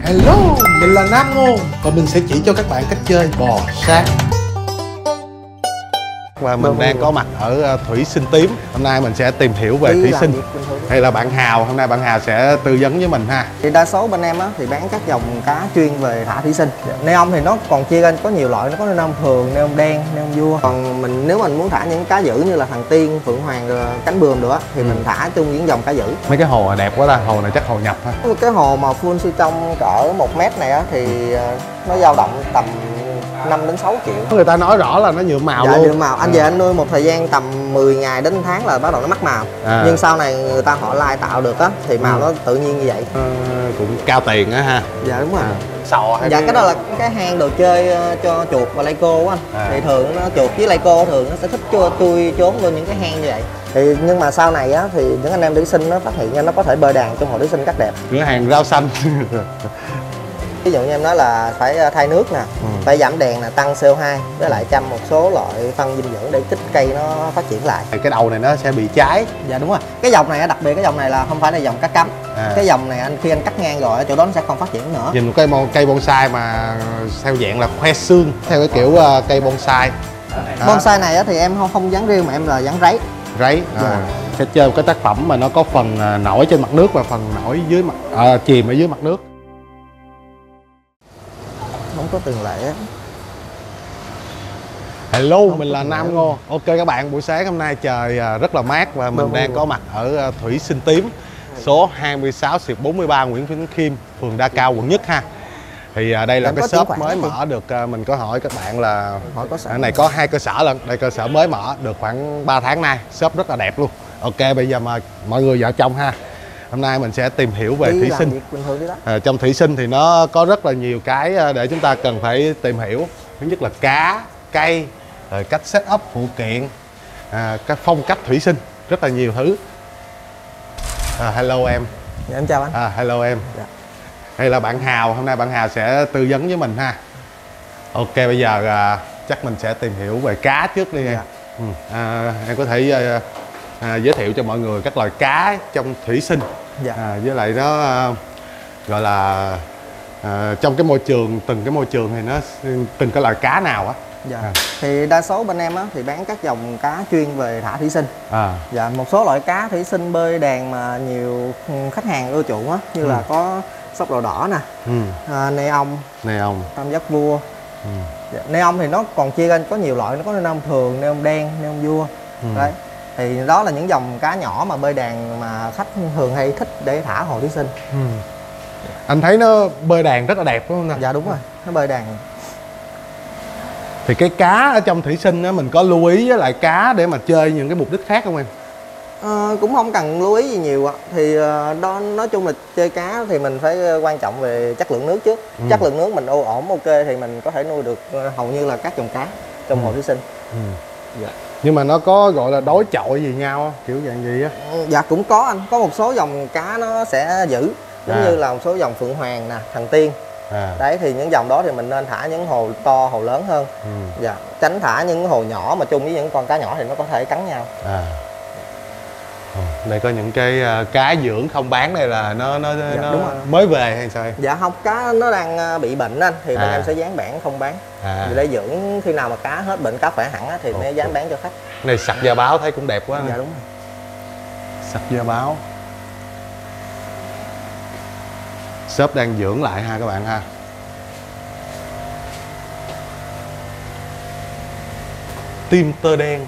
Hello, mình là Nam Ngô và mình sẽ chỉ cho các bạn cách chơi bò sát. Và mình đang có mặt ở Thủy Sinh Tím. Hôm nay mình sẽ tìm hiểu về thủy sinh. Hay là bạn Hào, hôm nay bạn Hào sẽ tư vấn với mình ha. Thì đa số bên em á thì bán các dòng cá chuyên về thả thủy sinh. Neon thì nó còn chia ra có nhiều loại, nó có neon thường, neon đen, neon vua. Còn nếu mình muốn thả những cá dữ như là thằng tiên, phượng hoàng, cánh bướm nữa thì mình thả chung những dòng cá dữ. Mấy cái hồ đẹp quá ta, hồ này chắc hồ nhập ha. Cái hồ mà full siêu trong cỡ 1 mét này á thì nó dao động tầm 5 đến 6 triệu. Người ta nói rõ là nó nhuộm màu luôn. Nhuộm màu. Anh về anh nuôi một thời gian tầm 10 ngày đến 1 tháng là bắt đầu nó mất màu. Nhưng sau này người ta họ lai tạo được á thì màu nó tự nhiên như vậy. Cũng cao tiền á ha. Dạ đúng rồi. Sò hay cái đó là cái hang đồ chơi cho chuột và Leico á anh. Thì thường nó chuột với Leico thường nó sẽ thích chui trốn vô những cái hang như vậy. Thì nhưng mà sau này á thì những anh em thủy sinh nó phát hiện ra nó có thể bơi đàn trong hồ thủy sinh cắt đẹp. Cửa hàng rau xanh. Ví dụ như em nói là phải thay nước nè, phải giảm đèn nè, tăng CO2 với lại chăm một số loại phân dinh dưỡng để kích cây nó phát triển lại. Cái đầu này nó sẽ bị cháy. Dạ đúng rồi. Cái dòng này đặc biệt cái dòng này là không phải là dòng cá cắm. Cái dòng này khi anh cắt ngang rồi ở chỗ đó nó sẽ không phát triển nữa. Nhìn một cây bonsai mà theo dạng là khoe xương, theo cái kiểu cây bonsai. Bonsai này thì em không dán riêu mà em là dán ráy. Ráy. Sẽ chơi một cái tác phẩm mà nó có phần nổi trên mặt nước và phần nổi dưới mặt chìm ở dưới mặt nước. Không có tiền lệ á. Hello, mình là Nam Ngô. Ok các bạn, buổi sáng hôm nay trời rất là mát và mình đang có mặt ở Thủy Sinh Tím, số 26/43 Nguyễn Vĩnh Khiêm, phường Đa Cao, quận Nhất ha. Thì đây là cái shop mới mở được, mình có hỏi các bạn là ở này có 2 cơ sở lần. Đây cơ sở mới mở được khoảng 3 tháng nay, shop rất là đẹp luôn. Ok, bây giờ mời mọi người vào trong ha. Hôm nay mình sẽ tìm hiểu về thủy sinh. Trong thủy sinh thì nó có rất là nhiều cái để chúng ta cần phải tìm hiểu. Thứ nhất là cá, cây, rồi cách set up phụ kiện, cái phong cách thủy sinh, rất là nhiều thứ. Hello em. Dạ, em chào anh. Hello em. Dạ. Hay là bạn Hào, hôm nay bạn Hào sẽ tư vấn với mình ha. Ok, bây giờ chắc mình sẽ tìm hiểu về cá trước đi. Dạ. Em có thể giới thiệu cho mọi người các loài cá trong thủy sinh. Dạ. Với lại nó gọi là trong cái môi trường, từng cái môi trường thì nó từng cái loài cá nào á. Dạ. Thì đa số bên em á thì bán các dòng cá chuyên về thả thủy sinh. Dạ, một số loại cá thủy sinh bơi đàn mà nhiều khách hàng ưa chuộng á, như là có sóc đầu đỏ nè, neon, tam giác vua. Dạ. Neon thì nó còn chia ra có nhiều loại, nó có neon thường, neon đen, neon vua. Đấy. Thì đó là những dòng cá nhỏ mà bơi đàn mà khách thường hay thích để thả hồ thủy sinh. Anh thấy nó bơi đàn rất là đẹp đúng không nào? Dạ đúng rồi, nó bơi đàn. Thì cái cá ở trong thủy sinh á, mình có lưu ý với lại cá để mà chơi những cái mục đích khác không em? Cũng không cần lưu ý gì nhiều ạ. Thì đó nói chung là chơi cá thì mình phải quan trọng về chất lượng nước trước. Chất lượng nước mình ổn ok thì mình có thể nuôi được hầu như là các dòng cá trong hồ thủy sinh. Dạ. Nhưng mà nó có gọi là đối chọi gì nhau không? Kiểu dạng gì á? Dạ cũng có anh. Có một số dòng cá nó sẽ giữ, giống như là một số dòng phượng hoàng nè, thằng tiên. Đấy thì những dòng đó thì mình nên thả những hồ to, hồ lớn hơn. Dạ. Tránh thả những hồ nhỏ mà chung với những con cá nhỏ thì nó có thể cắn nhau. Đây có những cái cá dưỡng không bán đây là nó mới về hay sao em? Dạ không, cá nó đang bị bệnh anh thì bên em sẽ dán bảng không bán. Để dưỡng khi nào mà cá hết bệnh, cá khỏe hẳn thì mới dám bán cho khách. Này sặc da báo thấy cũng đẹp quá. Dạ đúng rồi. Sặc da báo. Shop đang dưỡng lại ha các bạn ha. Tim tơ đen.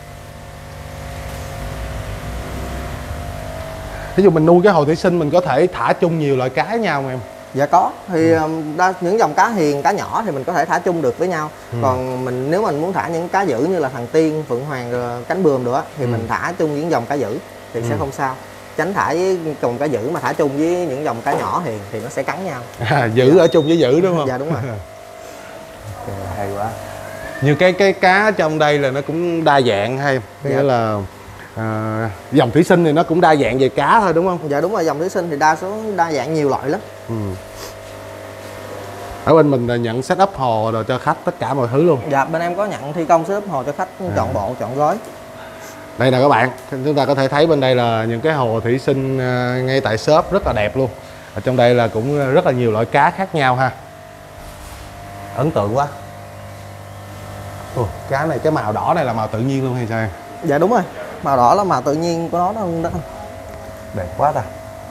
Ví dụ mình nuôi cái hồ thủy sinh mình có thể thả chung nhiều loại cá với nhau không em? Dạ có. Thì những dòng cá hiền, cá nhỏ thì mình có thể thả chung được với nhau. Còn nếu mình muốn thả những cá dữ như là thằng tiên, phượng hoàng, cánh bướm nữa thì mình thả chung những dòng cá dữ thì sẽ không sao. Tránh thả với cùng cá dữ mà thả chung với những dòng cá nhỏ thì nó sẽ cắn nhau. Dữ ở chung với dữ đúng không? Dạ đúng rồi. Okay, hay quá. Như cái cá trong đây là nó cũng đa dạng hay nghĩa là dòng thủy sinh thì nó cũng đa dạng về cá thôi đúng không? Dạ đúng rồi, dòng thủy sinh thì đa số đa dạng nhiều loại lắm. Ở bên mình nhận setup hồ rồi cho khách tất cả mọi thứ luôn. Dạ bên em có nhận thi công setup hồ cho khách chọn bộ, chọn gói. Đây nè các bạn, chúng ta có thể thấy bên đây là những cái hồ thủy sinh ngay tại shop rất là đẹp luôn. Ở trong đây là cũng rất là nhiều loại cá khác nhau ha. Ấn tượng quá. Ồ, cá này, cái màu đỏ này là màu tự nhiên luôn hay sao em? Dạ đúng rồi, màu đỏ là màu tự nhiên của nó đó. Đẹp quá ta.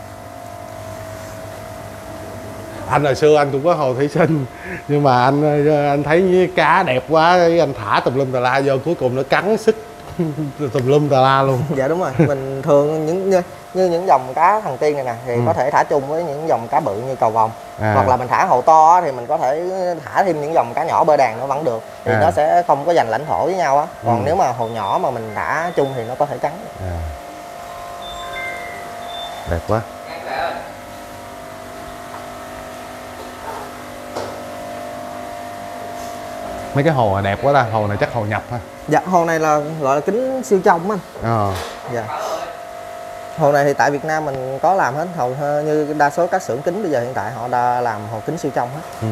Anh hồi xưa anh cũng có hồ thủy sinh, nhưng mà anh thấy cá đẹp quá, anh thả tùm lum tà la vô, cuối cùng nó cắn xích tùm lum tà la luôn. Dạ đúng rồi, mình thường như những dòng cá thần tiên này nè thì có thể thả chung với những dòng cá bự như cầu vồng, hoặc là mình thả hồ to thì mình có thể thả thêm những dòng cá nhỏ bơi đàn nó vẫn được, thì nó sẽ không có giành lãnh thổ với nhau á. Còn nếu mà hồ nhỏ mà mình thả chung thì nó có thể cắn. Đẹp quá. Mấy cái hồ này đẹp quá ta, hồ này chắc hồ nhập ha. Dạ, hồ này là gọi là kính siêu trong anh. Dạ. Hồ này thì tại Việt Nam mình có làm hết, hầu như đa số các xưởng kính bây giờ hiện tại họ đã làm hồ kính siêu trong hết.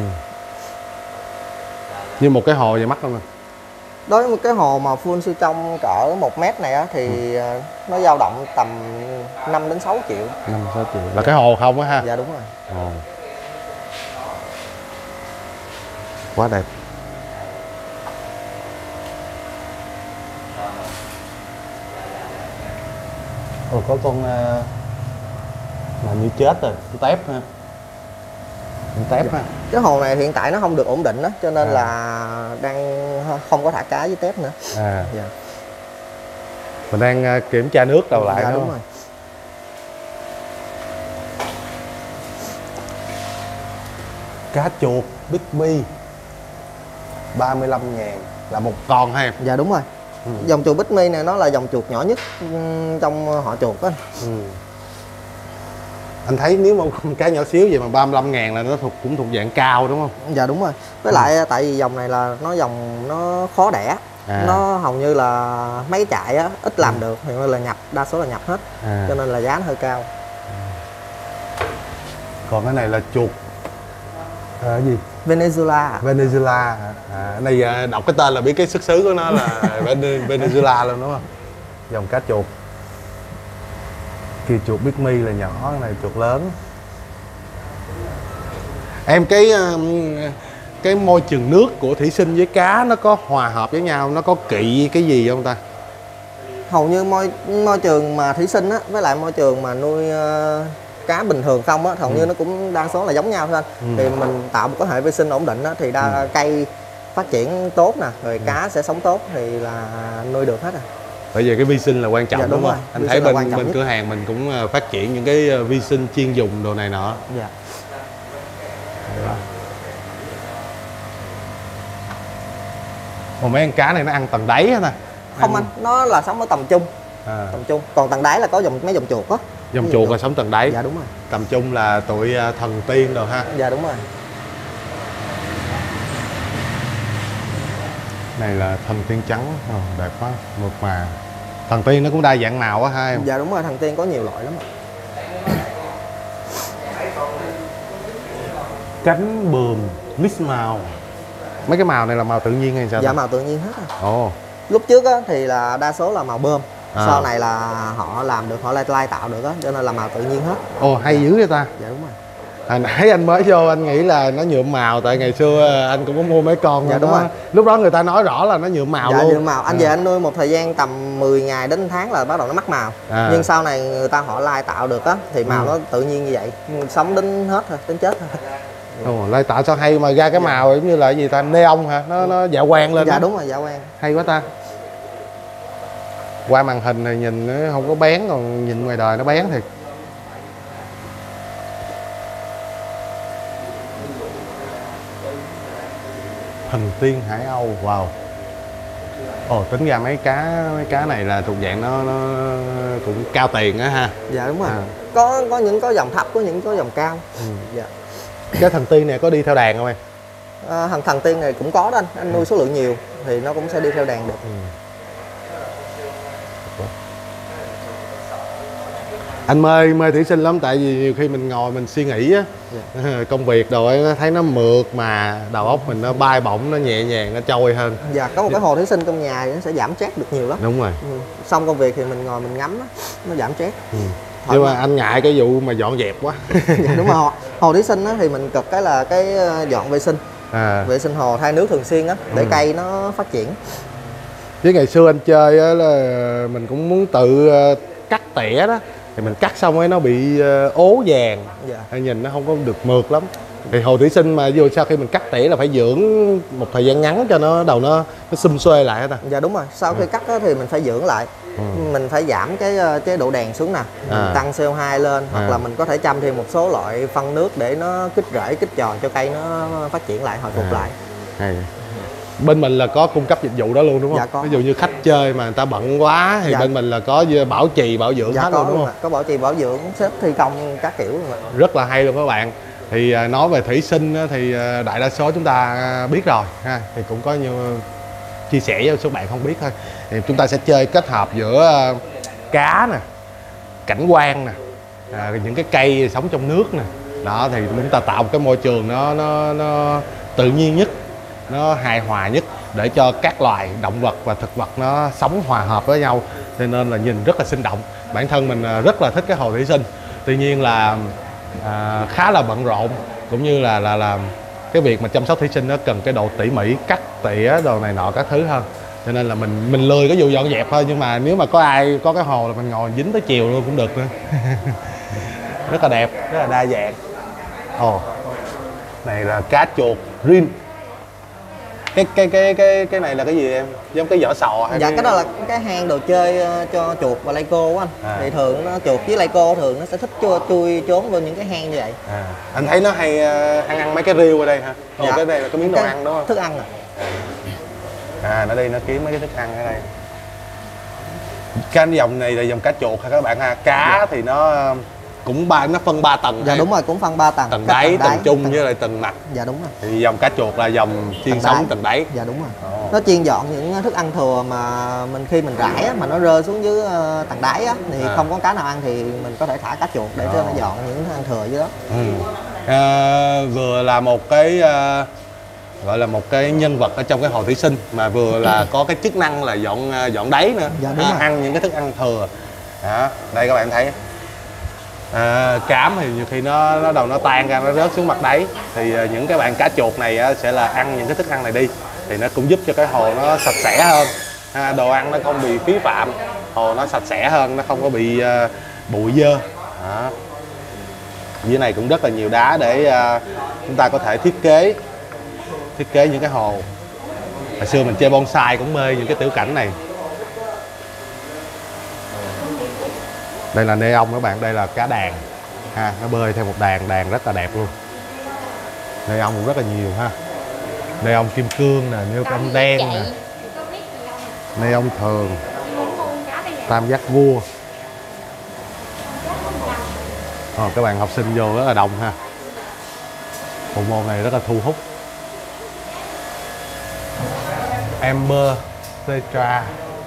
Như một cái hồ vậy mắc không nè? Đối với một cái hồ mà full siêu trong cỡ 1 mét này á thì nó dao động tầm 5 đến 6 triệu. 5-6 triệu. Là cái hồ không á ha? Dạ đúng rồi. Quá đẹp. Có con mà như chết rồi, con tép ha. Con tép ha. Cái hồ này hiện tại nó không được ổn định đó, cho nên là đang không có thả cá với tép nữa. Dạ. Mình đang kiểm tra nước đầu lại. Dạ đúng rồi. Cá chuột Big Mi 35.000 là một con ha em? Dạ đúng rồi. Dòng chuột Big Mi này nó là dòng chuột nhỏ nhất trong họ chuột á. Anh thấy nếu mà con cá nhỏ xíu vậy mà 35.000 là nó cũng thuộc dạng cao đúng không? Dạ đúng rồi. Với lại tại vì dòng này là nó khó đẻ. Nó hầu như là mấy trại á ít làm được, thì là nhập, đa số là nhập hết. Cho nên là giá nó hơi cao. Còn cái này là chuột cái gì? Venezuela. Venezuela. Này đọc cái tên là biết cái xuất xứ của nó là Venezuela luôn đúng không? Dòng cá chuột. Kia chuột Big Mi là nhỏ, cái này chuột lớn. Em cái môi trường nước của thủy sinh với cá nó có hòa hợp với nhau, nó có kỵ cái gì không ta? Hầu như môi trường mà thủy sinh á với lại môi trường mà nuôi cá bình thường không á, hầu như nó cũng đa số là giống nhau thôi anh. Thì mình tạo một cái hệ vi sinh ổn định á thì cây phát triển tốt nè, rồi cá sẽ sống tốt thì là nuôi được hết. Bởi vì cái vi sinh là quan trọng. Dạ, đúng không? Anh thấy bên cửa hàng mình cũng phát triển những cái vi sinh chuyên dùng đồ này nọ. Dạ. Còn mấy con cá này nó ăn tầng đáy hả ta? Không anh, nó là sống ở tầm trung. Tầm trung. Còn tầng đáy là có mấy dòng chuột á. Dòng chuột là sống tầng đáy. Dạ đúng rồi. Tầm trung là tụi thần tiên rồi ha. Dạ đúng rồi. Này là thần tiên trắng, đẹp quá, mượt mà. Thần tiên nó cũng đa dạng màu á ha em? Dạ đúng rồi, thần tiên có nhiều loại lắm. Cánh bườm mix màu. Mấy cái màu này là màu tự nhiên hay sao? Dạ màu tự nhiên hết rồi. Lúc trước á thì là đa số là màu bơm. Sau này là họ làm được, họ lai tạo được á, cho nên là màu tự nhiên hết. Hay dữ vậy ta? Dạ đúng rồi. Hồi nãy anh mới vô anh nghĩ là nó nhuộm màu, tại ngày xưa anh cũng có mua mấy con. Dạ đúng rồi. Lúc đó người ta nói rõ là nó nhuộm màu luôn. Dạ nhuộm màu. Anh về anh nuôi một thời gian tầm 10 ngày đến 1 tháng là bắt đầu nó mất màu. Nhưng sau này người ta họ lai tạo được á thì màu nó tự nhiên như vậy, sống đến hết thôi, đến chết thôi. Lai tạo sao hay mà ra cái màu giống như là cái gì ta, neon hả? Nó dạ quang lên. Dạ đúng rồi, dạ quang. Hay quá ta. Qua màn hình này nhìn nó không có bén, còn nhìn ngoài đời nó bén thiệt. Thần tiên Hải Âu, wow. Tính ra mấy cá này là thuộc dạng nó cũng cao tiền á ha. Dạ đúng rồi. Có những có dòng thấp, có những có dòng cao. Dạ. Cái thần tiên này có đi theo đàn không em? Thần tiên này cũng có đó anh nuôi số lượng nhiều thì nó cũng sẽ đi theo đàn được. Anh mê thủy sinh lắm, tại vì nhiều khi mình ngồi mình suy nghĩ á, công việc đồ ấy, thấy nó mượt mà đầu óc mình nó bay bổng, nó nhẹ nhàng, nó trôi hơn. Dạ, có một cái hồ thủy sinh trong nhà nó sẽ giảm stress được nhiều lắm. Đúng rồi. Xong công việc thì mình ngồi mình ngắm á, nó giảm stress. Nhưng mà anh ngại cái vụ mà dọn dẹp quá. Dạ, đúng rồi. Hồ thủy sinh á, thì mình cực cái là cái dọn vệ sinh, vệ sinh hồ, thay nước thường xuyên á, để cây nó phát triển. Chứ ngày xưa anh chơi á là mình cũng muốn tự cắt tỉa đó, thì mình cắt xong ấy nó bị ố vàng, nhìn nó không có được mượt lắm. Thì hồ thủy sinh mà vô sau khi mình cắt tỉa là phải dưỡng một thời gian ngắn cho nó đầu nó xum xuê lại hết. Dạ đúng rồi, sau khi cắt thì mình phải dưỡng lại. Mình phải giảm cái độ đèn xuống nè, tăng CO2 lên, hoặc là mình có thể chăm thêm một số loại phân nước để nó kích rễ, kích tròn cho cây nó phát triển lại, hồi phục lại. Bên mình là có cung cấp dịch vụ đó luôn đúng không? Dạ, có. Ví dụ như khách chơi mà người ta bận quá thì bên mình là có bảo trì bảo dưỡng hết luôn đúng không? Có bảo trì bảo dưỡng, xếp thi công các kiểu luôn. Rất là hay luôn các bạn. Thì nói về thủy sinh thì đại đa số chúng ta biết rồi ha, thì cũng có như chia sẻ với số bạn không biết thôi. Thì chúng ta sẽ chơi kết hợp giữa cá nè, cảnh quan nè, những cái cây sống trong nước nè. Đó thì chúng ta tạo một cái môi trường nó tự nhiên nhất, nó hài hòa nhất để cho các loài động vật và thực vật nó sống hòa hợp với nhau, cho nên là nhìn rất là sinh động. Bản thân mình rất là thích cái hồ thủy sinh, tuy nhiên là khá là bận rộn, cũng như là cái việc mà chăm sóc thủy sinh nó cần cái độ tỉ mỉ, cắt tỉa đồ này nọ các thứ hơn, cho nên là mình lười cái vụ dọn dẹp thôi. Nhưng mà nếu mà có ai có cái hồ là mình ngồi dính tới chiều luôn cũng được nữa. Rất là đẹp, rất là đa dạng. Này là cá chuột rim. Cái này là cái gì em? Giống cái vỏ sò hay? Dạ, cái đó là cái hang đồ chơi cho chuột và Lego của anh. Thì thường nó chuột với Lego thường nó sẽ thích chui trốn vô những cái hang như vậy. Anh thấy nó hay ăn mấy cái riêu ở đây hả? Dạ. Cái này là cái miếng đồ ăn đúng không? Thức ăn nó đi nó kiếm mấy cái thức ăn ở đây. Cái dòng này là dòng cá chuột hả các bạn ha? Cá thì nó cũng nó phân 3 tầng. Dạ đúng rồi, cũng phân 3 tầng. Tầng đáy, tầng trung với lại tầng mặt. Dạ đúng rồi. Thì dòng cá chuột là dòng chuyên sống tầng đáy. Dạ đúng rồi. Nó chuyên dọn những thức ăn thừa mà khi mình rải á, mà nó rơi xuống dưới tầng đáy á, thì không có cá nào ăn thì mình có thể thả cá chuột để cho nó dọn những thức ăn thừa dưới đó. Vừa là một cái gọi là một cái nhân vật ở trong cái hồ thủy sinh, mà vừa là có cái chức năng là dọn đáy nữa. Dạ, đúng rồi. Ăn những cái thức ăn thừa. Đây các bạn thấy cám thì nhiều khi nó đầu nó tan ra, nó rớt xuống mặt đáy, thì những cái bạn cá chuột này sẽ là ăn những cái thức ăn này đi, thì nó cũng giúp cho cái hồ nó sạch sẽ hơn, đồ ăn nó không bị phí phạm, hồ nó sạch sẽ hơn, nó không có bị bụi dơ. Dưới này cũng rất là nhiều đá để chúng ta có thể thiết kế những cái hồ. Hồi xưa mình chơi bonsai cũng mê những cái tiểu cảnh này. Đây là neon các bạn, đây là cá đàn nó bơi theo một đàn rất là đẹp luôn. Neon cũng rất là nhiều ha. Neon kim cương nè, neon đen nè, neon thường, tam giác vua. Các bạn học sinh vô rất là đông ha. Bộ môn này rất là thu hút. Amber Tetra.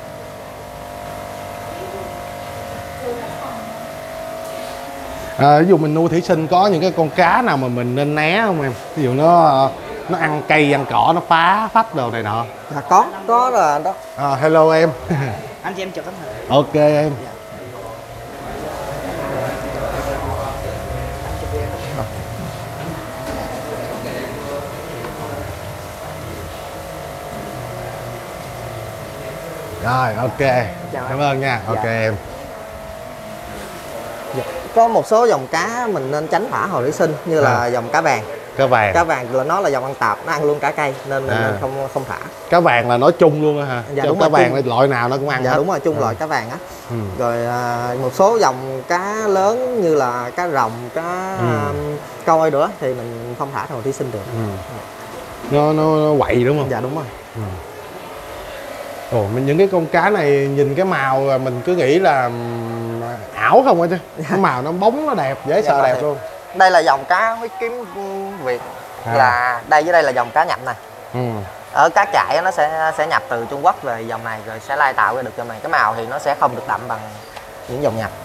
Ví dụ mình nuôi thủy sinh có những cái con cá nào mà mình nên né không em? Ví dụ nó ăn cây ăn cỏ, nó phá phách đồ này nọ. Dạ có là đó. Hello em. Anh chị em chụp tấm hình. Ok em. Rồi ok. Cảm ơn nha. Ok em. Có một số dòng cá mình nên tránh thả hồ thủy sinh, như là dòng cá vàng. Cá vàng là nó là dòng ăn tạp, nó ăn luôn cả cây nên mình nên không thả. Cá vàng là nói chung luôn hả? Dạ, đúng cá rồi, vàng là loại nào nó cũng ăn. Dạ hết. đúng rồi, chung loại cá vàng á. Rồi một số dòng cá lớn như là cá rồng, cá coi nữa thì mình không thả hồ thủy sinh được. Nó quậy đúng không? Dạ đúng rồi. Những cái con cá này nhìn cái màu mình cứ nghĩ là ảo không á chứ. Cái màu nó bóng, nó đẹp, dễ sợ đẹp luôn. Đây là dòng cá huyết kiếm Việt. Là đây, dưới đây là dòng cá nhập này. Ở cá trại nó sẽ nhập từ Trung Quốc về dòng này rồi sẽ lai tạo ra được dòng này. Cái màu thì nó sẽ không được đậm bằng những dòng nhập.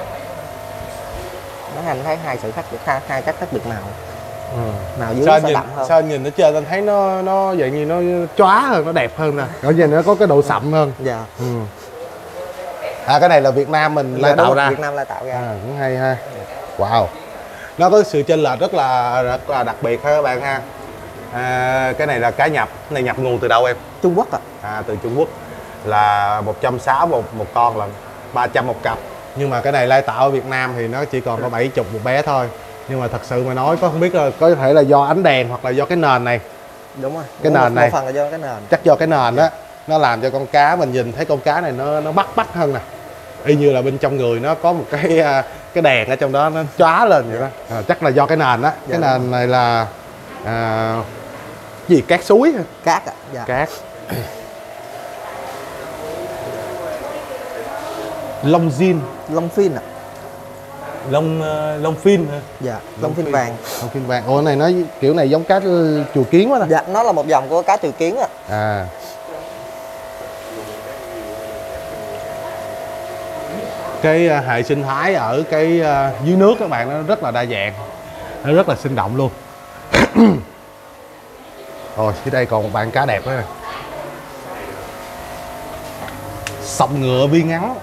Nó anh thấy hai cách khác biệt màu. Màu dưới nó sẽ đậm hơn. Sao nhìn ở trên anh thấy nó vậy như nó chóa hơn, nó đẹp hơn nè. Ở trên nó có cái độ sậm hơn. Dạ. cái này là Việt Nam mình lai tạo ra. Việt Nam lai tạo ra. Cũng hay ha. Wow, nó có sự chênh lệch rất là đặc biệt ha các bạn ha. Cái này là cá nhập, cái này nhập nguồn từ đâu em? Trung Quốc từ Trung Quốc, là 160 một con, là 300 một cặp. Nhưng mà cái này lai tạo ở Việt Nam thì nó chỉ còn có 70 một bé thôi. Nhưng mà thật sự mà nói không biết là có thể là do ánh đèn hoặc là do cái nền này. Đúng rồi. Cái nền này. Một phần là do cái nền. Chắc do cái nền đó, nó làm cho con cá mình nhìn thấy con cá này nó bắt hơn nè. Y như là bên trong người nó có một cái đèn ở trong đó nó chóa lên vậy đó. Chắc là do cái nền đó. Cái nền này là gì, cát suối hả? Cát dạ. Cát. Lông zin. Lông phin Lông phin hả? Dạ, lông phin vàng. Lông phin vàng. Ồ, này nó kiểu này giống cá chùa kiến quá nè. Dạ, nó là một dòng của cá chùa kiến Cái hệ sinh thái ở cái dưới nước các bạn, nó rất là đa dạng, nó rất là sinh động luôn. Rồi dưới đây còn một bạn cá đẹp nữa nè. Sọc ngựa vi ngắn,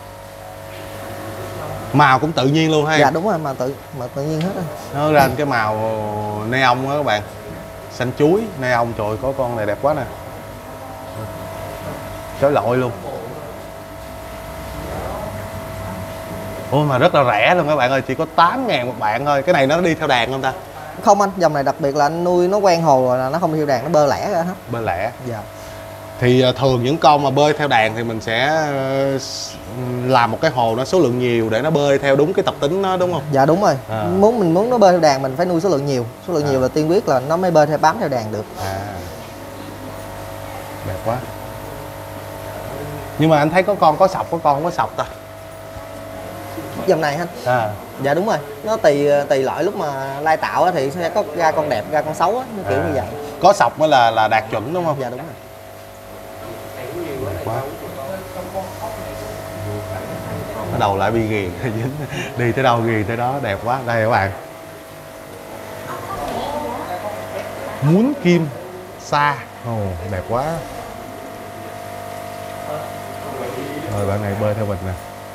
màu cũng tự nhiên luôn ha. Dạ đúng rồi, mà tự nhiên hết rồi. Nó lên cái màu neon đó các bạn, xanh chuối neon. Trời, có con này đẹp quá nè, chói lọi luôn. Ôi mà rất là rẻ luôn các bạn ơi, chỉ có 8.000 một bạn thôi. Cái này nó đi theo đàn không ta? Không anh, dòng này đặc biệt là anh nuôi nó quen hồ rồi là nó không đi theo đàn, nó bơi lẻ ra hết. Bơi lẻ. Dạ. Thì thường những con mà bơi theo đàn thì mình sẽ làm một cái hồ nó số lượng nhiều để nó bơi theo đúng cái tập tính nó, đúng không? Dạ đúng rồi. Mình muốn nó bơi theo đàn mình phải nuôi số lượng nhiều. Số lượng nhiều là tiên quyết là nó mới bơi theo, bám theo đàn được. Đẹp quá. Nhưng mà anh thấy có con có sọc, có con không có sọc ta? Dòng này anh. Dạ đúng rồi. Nó tùy loại, lúc mà lai tạo thì sẽ có ra con đẹp, ra con xấu á, nó kiểu như vậy. Có sọc mới là đạt chuẩn đúng không? Dạ đúng rồi. Đẹp quá. Bắt đầu lại bị ghiền, đi tới đâu ghiền tới đó, đẹp quá. Đây các bạn, muốn kim sa, đẹp quá. Rồi bạn này bơi theo mình nè.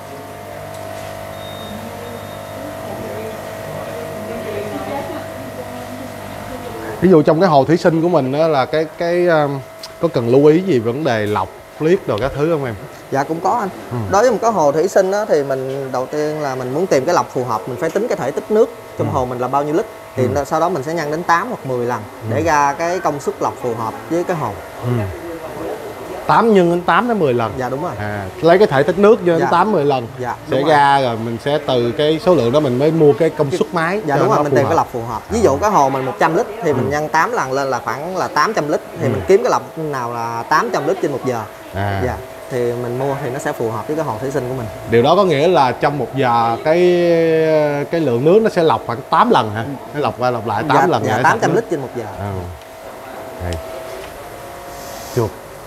Ví dụ trong cái hồ thủy sinh của mình đó là cái có cần lưu ý gì vấn đề lọc liếc đồ các thứ không em? Dạ cũng có anh. Đối với một cái hồ thủy sinh đó, thì mình đầu tiên là mình muốn tìm cái lọc phù hợp, mình phải tính cái thể tích nước trong hồ mình là bao nhiêu lít. Thì sau đó mình sẽ nhân đến 8 hoặc 10 lần để ra cái công suất lọc phù hợp với cái hồ. 8 nhân đến 8 đến 10 lần. Dạ đúng rồi. Lấy cái thể tích nước nhân đến 8-10 lần. Dạ, sẽ ra rồi mình sẽ từ cái số lượng đó mình mới mua cái công suất máy. Dạ đúng rồi, mình tìm cái lọc phù hợp. Ví dụ cái hồ mình 100 lít thì mình nhân 8 lần lên là khoảng là 800 lít. Thì mình kiếm cái lọc nào là 800 lít trên 1 giờ. Dạ, thì mình mua thì nó sẽ phù hợp với cái hồ thủy sinh của mình. Điều đó có nghĩa là trong 1 giờ cái lượng nước nó sẽ lọc khoảng 8 lần hả? Nó lọc qua lọc lại 8 lần. Dạ, 800 lít trên 1 giờ. Đây. Chuột.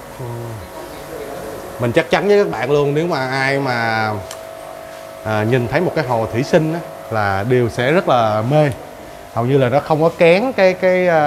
Mình chắc chắn với các bạn luôn, nếu mà ai mà nhìn thấy một cái hồ thủy sinh á, là đều sẽ rất là mê. Hầu như là nó không có kén cái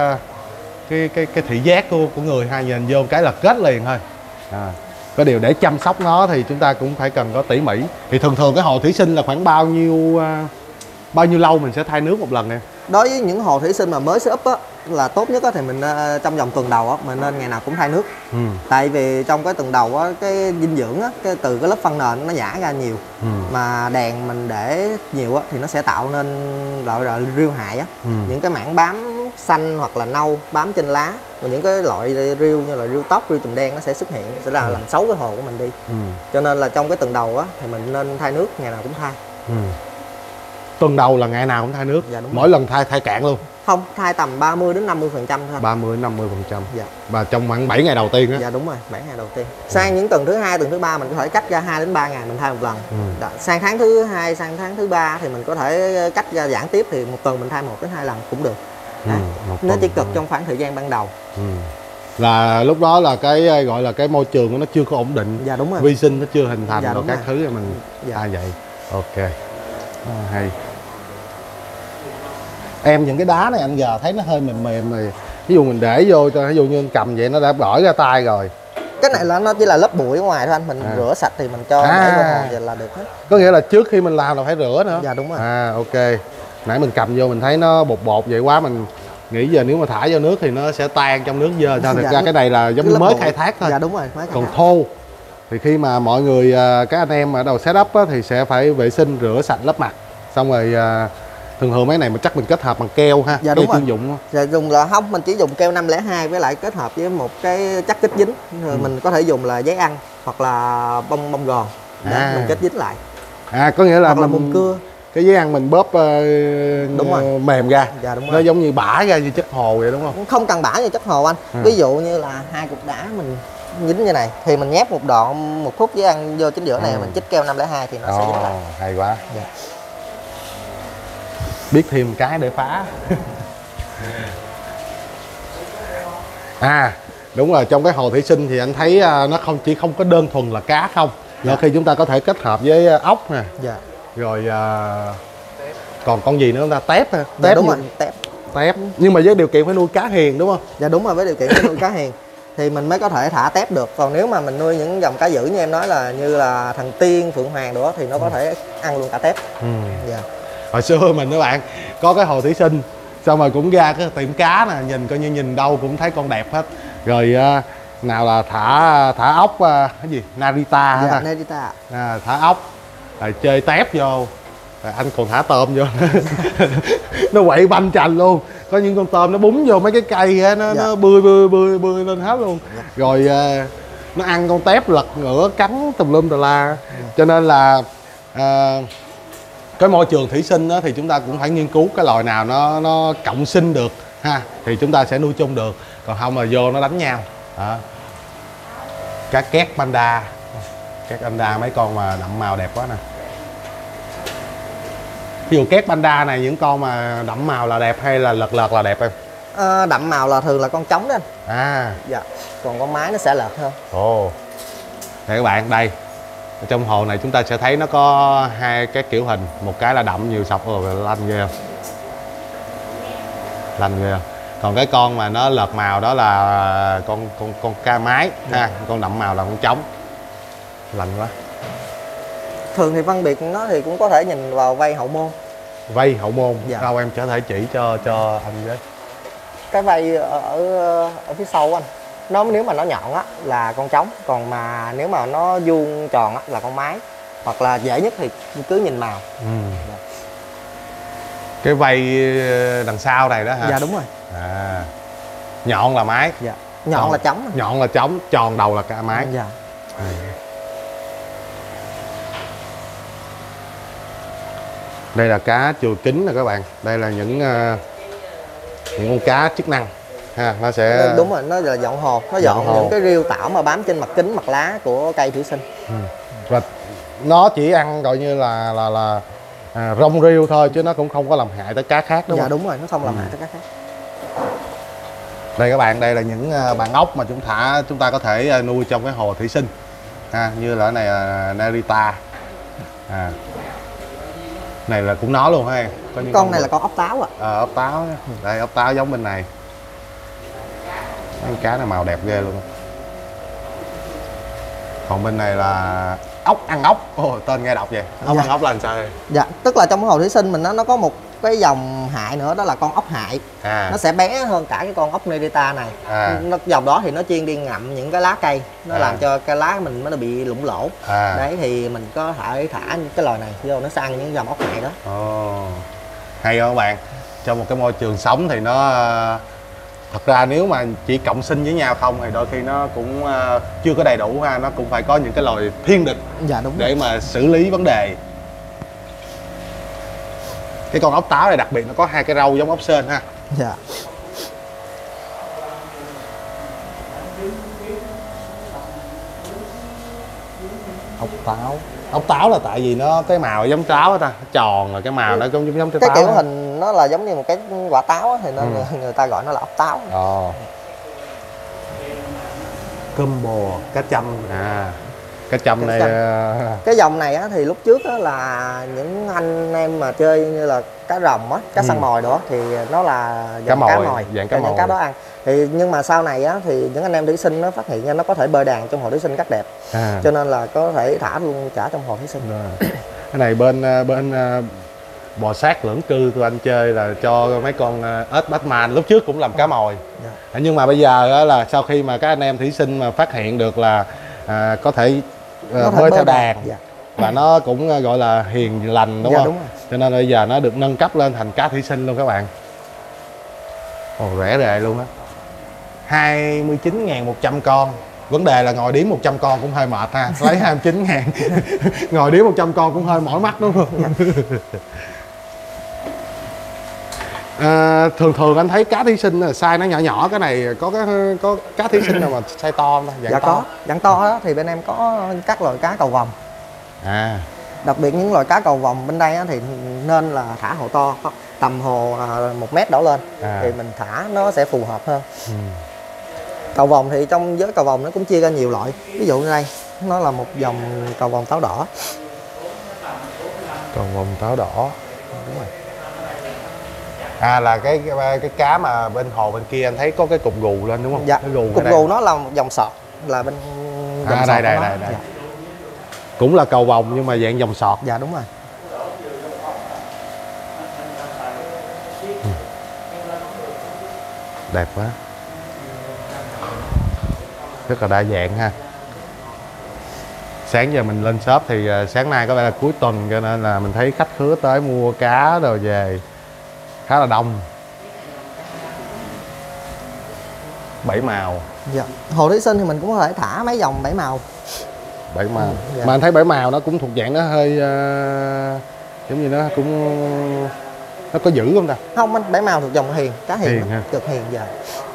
thị giác của người, hay nhìn vô cái là kết liền thôi. Có điều để chăm sóc nó thì chúng ta cũng phải cần có tỉ mỉ. Thì thường cái hồ thủy sinh là khoảng bao nhiêu lâu mình sẽ thay nước một lần em? Đối với những hồ thủy sinh mà mới set up á, là tốt nhất á, thì mình trong vòng tuần đầu á, mình nên ngày nào cũng thay nước. Tại vì trong cái tuần đầu á, cái dinh dưỡng á, từ cái lớp phân nền nó nhả ra nhiều. Mà đèn mình để nhiều á, thì nó sẽ tạo nên loại riêu hại á. Những cái mảng bám xanh hoặc là nâu bám trên lá, và những cái loại riêu như là riêu tóc, riêu chùm đen nó sẽ xuất hiện, sẽ làm xấu cái hồ của mình đi. Cho nên là trong cái tuần đầu á, thì mình nên thay nước ngày nào cũng thay. Tuần đầu là ngày nào cũng thay nước? Dạ, đúng mỗi rồi. lần thay cạn luôn? Không, thay tầm 30 đến 50% thôi. 30 đến 50%. Dạ. Và trong khoảng 7 ngày đầu tiên á? Dạ đúng rồi, 7 ngày đầu tiên. Sang những tuần thứ 2, tuần thứ 3 mình có thể cách ra 2 đến 3 ngày mình thay một lần. Sang tháng thứ 2, sang tháng thứ 3 thì mình có thể cách ra giãn tiếp, thì một tuần mình thay 1 đến 2 lần cũng được. Nó chỉ cực trong khoảng thời gian ban đầu. Là lúc đó là cái gọi là cái môi trường của nó chưa có ổn định. Dạ đúng rồi. Vi sinh nó chưa hình thành, dạ, rồi các rồi. thứ thì mình thay vậy. Ok. Hay. Em những cái đá này anh giờ thấy nó hơi mềm mềm rồi. Ví dụ mình để vô cho, ví dụ như anh cầm vậy nó đã gỏi ra tay rồi. Cái này là nó chỉ là lớp bụi ở ngoài thôi anh, mình rửa sạch thì mình cho để vô hồ vậy là được hết. Có nghĩa là trước khi mình làm là phải rửa nữa. Dạ đúng rồi. Ok. Nãy mình cầm vô mình thấy nó bột bột vậy quá, mình nghĩ giờ nếu mà thả vô nước thì nó sẽ tan trong nước dơ. Thật ra cái này là giống như mới khai thác thôi. Dạ đúng rồi, mới khai còn thác. thô thì khi mà mọi người các anh em ở đầu setup á, thì sẽ phải vệ sinh rửa sạch lớp mặt, xong rồi thường thường mấy này mà chắc mình kết hợp bằng keo ha. Dạ keo đúng rồi. chuyên dụng. Dạ dùng là không, mình chỉ dùng keo 502 với lại kết hợp với một cái chất kết dính. Rồi mình có thể dùng là giấy ăn hoặc là bông gòn để mình kết dính lại. Có nghĩa là hoặc là mùn cưa. Cái giấy ăn mình bóp đúng rồi. mềm ra. Dạ đúng rồi. Nó giống như bã ra như chất hồ vậy đúng không? Không cần bã như chất hồ anh. Ví dụ như là 2 cục đá mình dính như này thì mình nhét một đoạn một khúc giấy ăn vô chính giữa này, mình chích keo 502 thì nó sẽ dính lại. Hay quá. Dạ. Biết thêm cái để phá. Đúng rồi, trong cái hồ thủy sinh thì anh thấy nó không có đơn thuần là cá không. Đôi khi chúng ta có thể kết hợp với ốc nè. Dạ. Rồi còn con gì nữa chúng ta? Tép ha. Dạ, đúng rồi, tép. Nhưng mà với điều kiện phải nuôi cá hiền đúng không? Dạ đúng rồi, với điều kiện phải nuôi cá hiền thì mình mới có thể thả tép được. Còn nếu mà mình nuôi những dòng cá dữ như em nói là như là thần tiên, phượng hoàng đó thì nó có thể ăn luôn cả tép. Dạ. Hồi xưa mình các bạn có cái hồ thủy sinh, xong rồi cũng ra cái tiệm cá nè, nhìn coi như nhìn đâu cũng thấy con đẹp hết. Rồi nào là thả ốc cái gì Narita dạ, hả? Narita. Thả ốc rồi chơi tép vô, rồi anh còn thả tôm vô. Nó quậy banh chành luôn, có những con tôm nó búng vô mấy cái cây á, nó bươi lên hết luôn. Rồi nó ăn con tép, lật ngửa cắn tùm lum tà la. Cho nên là cái môi trường thủy sinh đó, thì chúng ta cũng phải nghiên cứu cái loài nào nó cộng sinh được ha, thì chúng ta sẽ nuôi chung được, còn không là vô nó đánh nhau đó. Cá két panda, mấy con mà đậm màu đẹp quá nè. Ví dụ két panda này, những con mà đậm màu là đẹp hay là lật là đẹp em? Đậm màu là thường là con trống đó anh. Dạ. Còn con mái nó sẽ lợt hơn. Để các bạn đây, ở trong hồ này chúng ta sẽ thấy nó có hai cái kiểu hình, một cái là đậm nhiều sọc rồi lanh ghê không? Lanh ghê không? Còn cái con mà nó lợt màu đó là con ca mái ha, con đậm màu là con trống. Lạnh quá. Thường thì phân biệt nó thì cũng có thể nhìn vào vây hậu môn. Vây hậu môn. Dạ. Đâu em có thể chỉ cho anh với. Cái vây ở phía sau anh, nếu mà nó nhọn á là con trống, còn mà nếu mà nó vuông tròn á là con mái, hoặc là dễ nhất thì cứ nhìn màu. Dạ. Cái vây đằng sau này đó hả? Dạ đúng rồi. Nhọn là mái. Dạ. Nhọn là trống. Nhọn là trống, tròn đầu là cả mái. Dạ. Đây là cá chùi kính nè các bạn. Đây là những con cá chức năng ha, nó sẽ đúng rồi, nó là dọn hồ, nó dọn những cái rêu tảo mà bám trên mặt kính, mặt lá của cây thủy sinh. Và nó chỉ ăn gọi như là rong rêu thôi, chứ nó cũng không có làm hại tới cá khác đúng không? Dạ đúng rồi, nó không làm hại tới cá khác. Đây các bạn, đây là những bạn ốc mà chúng ta có thể nuôi trong cái hồ thủy sinh ha, như là cái này là Narita. Này là cũng nó luôn ha em. Có những con này là con ốc táo ạ. Ốc táo. Đây ốc táo giống bên này. Cái cá này màu đẹp ghê luôn. Còn bên này là ốc ăn ốc. Tên nghe độc vậy. Ốc ăn ốc là làm sao đây? Dạ, tức là trong cái hồ thủy sinh mình nó có một cái dòng hại nữa, đó là con ốc hại. Nó sẽ bé hơn cả cái con ốc Narita này. Dòng đó thì nó chuyên đi ngậm những cái lá cây, nó làm cho cái lá mình nó bị lủng lỗ. Đấy thì mình có thể thả những cái loài này vô, nó sẽ ăn những dòng ốc hại đó. Hay không các bạn? Trong một cái môi trường sống thì nó thật ra nếu mà chỉ cộng sinh với nhau không thì đôi khi nó cũng chưa có đầy đủ ha, nó cũng phải có những cái loài thiên địch. Dạ, đúng để mà xử lý vấn đề. Cái con ốc táo này đặc biệt nó có hai cái râu giống ốc sên ha. Dạ. Ốc táo là tại vì nó cái màu giống táo á ta, tròn rồi cái màu nó cũng giống cái táo. Cái kiểu đó. hình nó là giống như một cái quả táo á, thì người ta gọi nó là ốc táo. Cơm bò, cá chăm. Cá châm này cái dòng này á, thì lúc trước á, là những anh em mà chơi như là cá rồng á, cá săn mồi đó thì nó là cá mồi, dạng cá mồi, những cá đó ăn. Thì nhưng mà sau này á, thì những anh em thủy sinh nó phát hiện ra nó có thể bơi đàn trong hồ thủy sinh rất đẹp, cho nên là có thể thả luôn cả trong hồ thủy sinh. Cái này bên bò sát lưỡng cư tụi anh chơi là cho mấy con ếch Batman, lúc trước cũng làm cá mồi. Nhưng mà bây giờ là sau khi mà các anh em thủy sinh mà phát hiện được là có thể bơi theo đàn, và nó cũng gọi là hiền lành, đúng không? Đúng rồi. Cho nên bây giờ nó được nâng cấp lên thành cá thủy sinh luôn các bạn. Ồ, rẻ rề luôn á, 29.100 con. Vấn đề là ngồi điếm 100 con cũng hơi mệt ha, lấy 29.000 ngồi điếm 100 con cũng hơi mỏi mắt, đúng không? Thường anh thấy cá thủy sinh size nó nhỏ nhỏ, cái này có cá thủy sinh nào mà size to không? Dạ to. Có dạng to đó thì bên em có các loại cá cầu vồng. Đặc biệt những loại cá cầu vồng bên đây á, thì nên là thả hồ to, tầm hồ 1 mét đổ lên thì mình thả nó sẽ phù hợp hơn. Cầu vồng thì trong giới cầu vồng nó cũng chia ra nhiều loại. Ví dụ như đây nó là một dòng cầu vồng táo đỏ. Cầu vồng táo đỏ, đúng rồi. Là cái cá mà bên hồ bên kia anh thấy có cái cục gù lên, đúng không? Dạ. Cục gù nó là một dòng sọt, là bên dòng sọt đây. Dạ. Cũng là cầu vồng nhưng mà dạng dòng sọt. Dạ đúng rồi. Đẹp quá, rất là đa dạng ha. Sáng giờ mình lên shop thì sáng nay có vẻ là cuối tuần, cho nên là mình thấy khách khứa tới mua cá rồi về khá là đông. 7 màu. Dạ. Hồ thủy sinh thì mình cũng có thể thả mấy dòng 7 màu. 7 màu. Dạ. Mà anh thấy 7 màu nó cũng thuộc dạng nó hơi giống như nó cũng nó có dữ không ta? Không anh, 7 màu thuộc dòng hiền, cá hiền ha. Cực hiền. Dạ.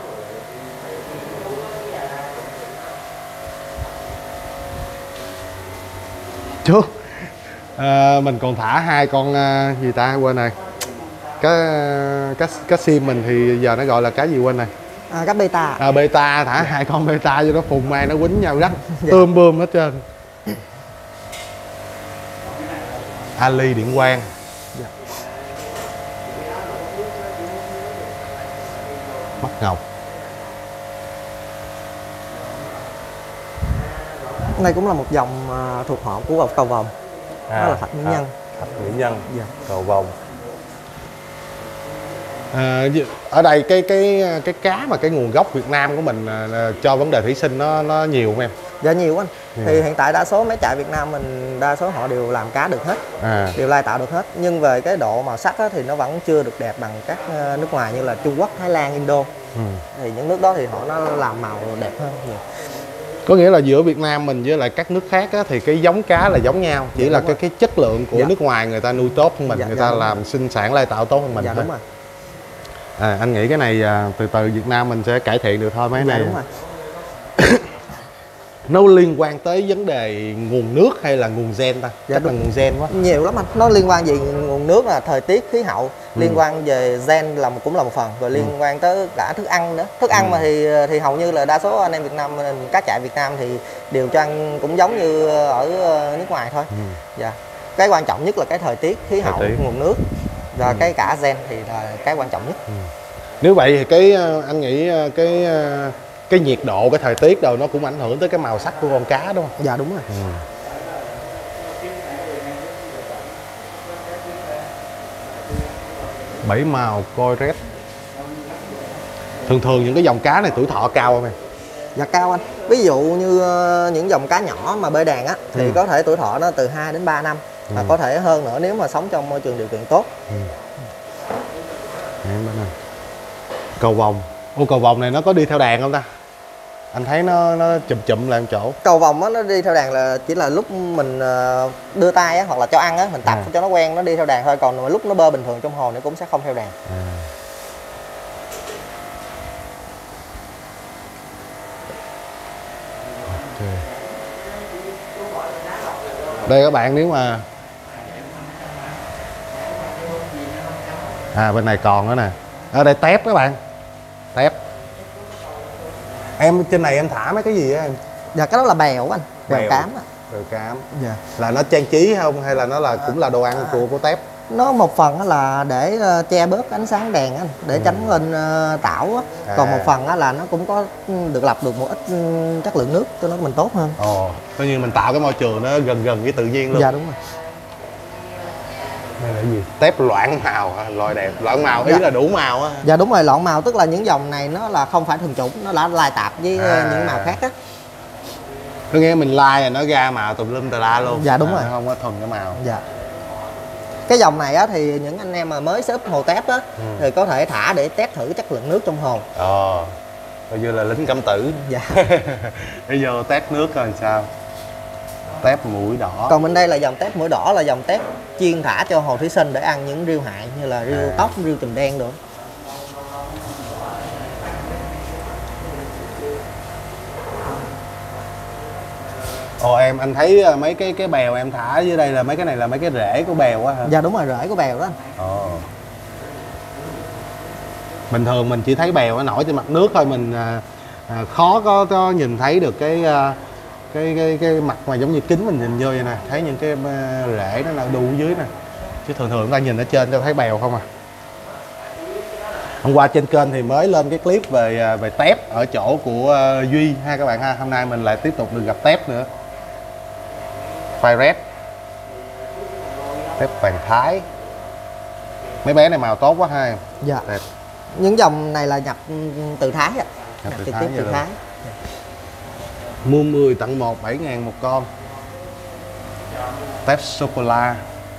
Trước mình còn thả 2 con gì ta, quên này. Cá sim mình thì giờ nó gọi là cá gì quên này. Cá beta. Beta, thả 2 con beta vô đó phùng mang nó quýnh nhau rắc tươm bươm hết trơn. Ali điện quang. Mắt ngọc. Đây cũng là một dòng thuộc họ của cầu vồng. Đó là thạch mỹ nhân. Thạch mỹ nhân. Dạ. Cầu vồng. Ở đây cái cá mà cái nguồn gốc Việt Nam của mình cho vấn đề thủy sinh nó nhiều không em? Dạ nhiều anh. Thì hiện tại đa số mấy trại Việt Nam mình đa số họ đều làm cá được hết, đều lai tạo được hết. Nhưng về cái độ màu sắc á, thì nó vẫn chưa được đẹp bằng các nước ngoài như là Trung Quốc, Thái Lan, Indo. Thì những nước đó thì họ nó làm màu đẹp hơn nhiều. Có nghĩa là giữa Việt Nam mình với lại các nước khác á, thì cái giống cá là giống nhau, chỉ là cái chất lượng của nước ngoài người ta nuôi tốt hơn mình, người ta làm sinh sản lai tạo tốt hơn mình. Dạ đúng rồi. Anh nghĩ cái này từ từ Việt Nam mình sẽ cải thiện được thôi mấy này. Đúng rồi. Nó liên quan tới vấn đề nguồn nước hay là nguồn gen ta? Chắc là nguồn gen quá. Nhiều lắm anh. Nó liên quan về nguồn nước, là thời tiết, khí hậu, liên quan về gen cũng là một phần, rồi liên quan tới cả thức ăn nữa. Thức ăn mà thì hầu như là đa số anh em Việt Nam, các trại Việt Nam thì đều cho ăn cũng giống như ở nước ngoài thôi. Dạ. Cái quan trọng nhất là cái thời tiết, khí hậu, nguồn nước. Và cái cả gen thì là cái quan trọng nhất. Nếu vậy thì anh nghĩ cái nhiệt độ, cái thời tiết đâu nó cũng ảnh hưởng tới cái màu sắc của con cá, đúng không? Dạ đúng rồi. 7 màu coi rét. Thường những cái dòng cá này tuổi thọ cao không em? Dạ cao anh. Ví dụ như những dòng cá nhỏ mà bơi đàn á thì có thể tuổi thọ nó từ 2 đến 3 năm. Mà có thể hơn nữa nếu mà sống trong môi trường điều kiện tốt. Cầu vồng. Cầu vồng này nó có đi theo đàn không ta? Anh thấy nó chụm lại một chỗ. Cầu vồng á, nó đi theo đàn là chỉ là lúc mình đưa tay á, hoặc là cho ăn á, mình tập cho nó quen, nó đi theo đàn thôi. Còn lúc nó bơi bình thường trong hồ nó cũng sẽ không theo đàn. Đây các bạn, nếu mà bên này còn nữa nè. Ở đây tép các bạn. Tép. Em trên này em thả mấy cái gì á em? Dạ cái đó là bèo anh, bèo cám á. Đồi cám. Dạ. Là nó trang trí không hay là nó là cũng là đồ ăn của tép? Nó một phần là để che bớt ánh sáng đèn á, để tránh lên tảo á. Còn một phần là nó cũng có được lọc được một ít chất lượng nước cho nó mình tốt hơn. Coi như mình tạo cái môi trường nó gần với tự nhiên luôn. Dạ đúng rồi. Đây là gì? Tép loãng màu hả? Loại đẹp, loãng màu ý là đủ màu á. Dạ đúng rồi, loãng màu tức là những dòng này nó là không phải thuần chủng, nó đã lai tạp với những màu khác á. Có nghĩa mình lai là nó ra màu tùm lum tà la luôn. Dạ đúng rồi. Nó không có thuần cái màu. Dạ. Cái dòng này á thì những anh em mà mới xếp hồ tép á thì có thể thả để test thử chất lượng nước trong hồ. Coi như là lính cẩm tử. Dạ. Bây giờ test nước coi làm sao. Tép mũi đỏ. Còn bên đây là dòng tép mũi đỏ, là dòng tép chuyên thả cho hồ thủy sinh để ăn những riêu hại như là riêu tóc, riêu chùm đen nữa. Anh thấy mấy cái bèo em thả dưới đây là mấy cái này là mấy cái rễ của bèo á hả? Dạ đúng rồi, rễ của bèo đó. Bình thường mình chỉ thấy bèo nó nổi trên mặt nước thôi, mình khó có nhìn thấy được cái mặt mà giống như kính mình nhìn vô vậy nè, thấy những cái rễ nó là đu ở dưới nè, chứ thường thường ta nhìn ở trên cho thấy bèo không à. Hôm qua trên kênh thì mới lên cái clip về tép ở chỗ của Duy ha các bạn ha. Hôm nay mình lại tiếp tục được gặp tép nữa. Phai red, tép vàng Thái. Mấy bé này màu tốt quá ha em. Dạ. Đẹp. Những dòng này là nhập từ Thái ạ. Nhập trực tiếp từ Thái. Mua 10 tặng 1 7.000 một con. Tép sô-cô-la.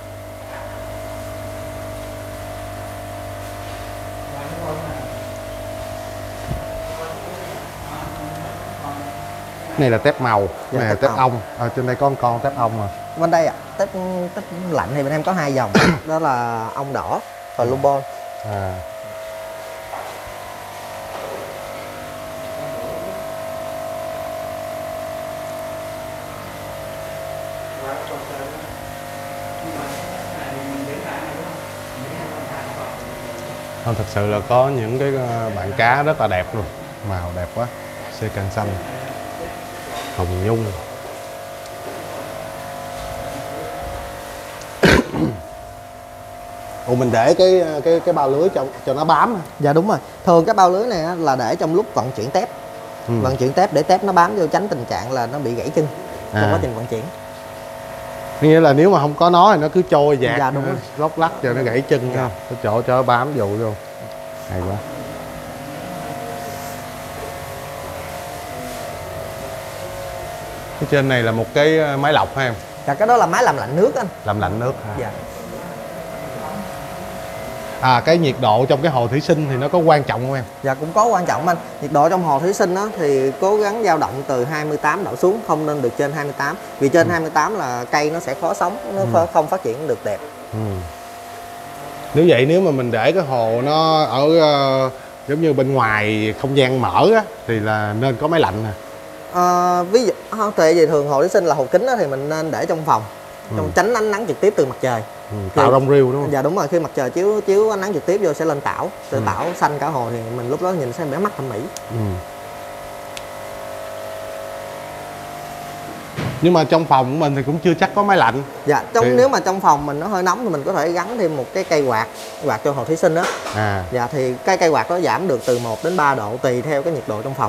Này là tép màu, dạ, này là tép ong. Trên đây có con tép ong mà. Bên đây tép lạnh thì bên em có 2 dòng. Đó là ong đỏ và lubon. Thật sự là có những cái bạn cá rất là đẹp luôn, màu đẹp quá. Xê càng xanh, hồng nhung. Mình để cái bao lưới cho nó bám. Dạ đúng rồi. Thường cái bao lưới này là để trong lúc vận chuyển tép. Vận chuyển tép để tép nó bám vô, tránh tình trạng là nó bị gãy chân trong quá trình vận chuyển. Nghĩa là nếu mà không có nó thì nó cứ trôi dạt, dạ, đúng rồi. lóc lắc cho nó gãy chân. Dạ. Cái chỗ cho nó bám vô luôn. Hay quá. Cái trên này là một cái máy lọc ha em? Dạ cái đó là máy làm lạnh nước anh. Làm lạnh nước hả? Dạ. Cái nhiệt độ trong cái hồ thủy sinh thì nó có quan trọng không em? Dạ cũng có quan trọng anh. Nhiệt độ trong hồ thủy sinh á, thì cố gắng dao động từ 28 độ xuống, không nên được trên 28. Vì trên 28 là cây nó sẽ khó sống, nó không phát triển được đẹp. Nếu vậy, nếu mà mình để cái hồ nó ở giống như bên ngoài không gian mở á, thì là nên có máy lạnh nè. Ví dụ tại vì thường hồ thủy sinh là hồ kính á, thì mình nên để trong phòng, tránh ánh nắng trực tiếp từ mặt trời. Tạo rong rêu đúng không? Dạ đúng rồi, khi mặt trời chiếu ánh nắng trực tiếp vô sẽ lên tảo, tảo xanh cả hồ thì mình lúc đó nhìn sẽ bé mắt thẩm mỹ. Nhưng mà trong phòng của mình thì cũng chưa chắc có máy lạnh. Dạ, nếu mà trong phòng mình nó hơi nóng thì mình có thể gắn thêm một cái cây quạt cho hồ thủy sinh đó. Dạ thì cái cây quạt đó giảm được từ 1 đến 3 độ tùy theo cái nhiệt độ trong phòng.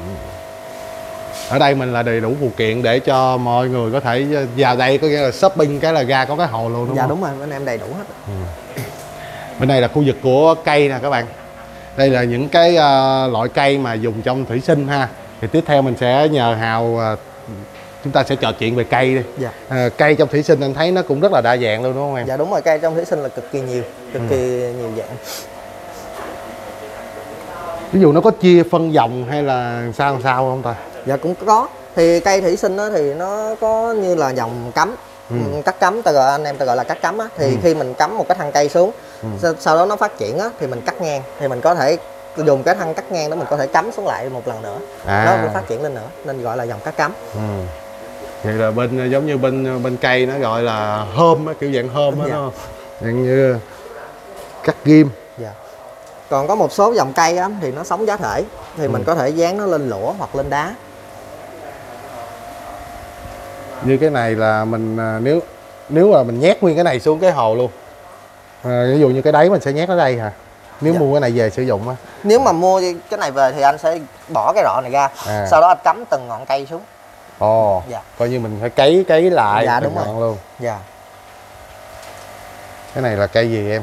Ở đây mình là đầy đủ phụ kiện để cho mọi người có thể vào đây, có nghĩa là shopping cái là ra có cái hồ luôn đúng dạ, không? Dạ đúng rồi, bên em đầy đủ hết. Bên này là khu vực của cây nè các bạn. Đây là những cái loại cây mà dùng trong thủy sinh ha. Thì tiếp theo mình sẽ nhờ Hào chúng ta sẽ trò chuyện về cây đi. Dạ. Cây trong thủy sinh anh thấy nó cũng rất là đa dạng luôn đúng không em? Dạ đúng rồi, cây trong thủy sinh là cực kỳ nhiều dạng. Ví dụ nó có chia phân dòng hay là sao không ta? Dạ cũng có. Thì cây thủy sinh đó thì nó có như là dòng cắm, cắt cắm, anh em ta gọi là cắt cắm á. Thì khi mình cắm một cái thân cây xuống, sau đó nó phát triển á, thì mình cắt ngang, thì mình có thể dùng cái thân cắt ngang đó mình có thể cắm xuống lại một lần nữa, nó cũng phát triển lên nữa, nên gọi là dòng cắt cắm. Vậy là giống như bên cây nó gọi là hôm á, kiểu dạng hôm á, đúng không? Dạng như cắt ghim. Dạ. Còn có một số dòng cây á, thì nó sống giá thể, thì mình có thể dán nó lên lũa hoặc lên đá. Như cái này là mình nếu mà mình nhét nguyên cái này xuống cái hồ luôn. Ví dụ như cái đáy mình sẽ nhét ở đây hả? Nếu mua cái này về sử dụng á. Nếu mà mua cái này về thì anh sẽ bỏ cái rọ này ra, sau đó anh cắm từng ngọn cây xuống. Ồ. Coi như mình phải cấy lại. Dạ đúng rồi luôn. Dạ. Cái này là cây gì em?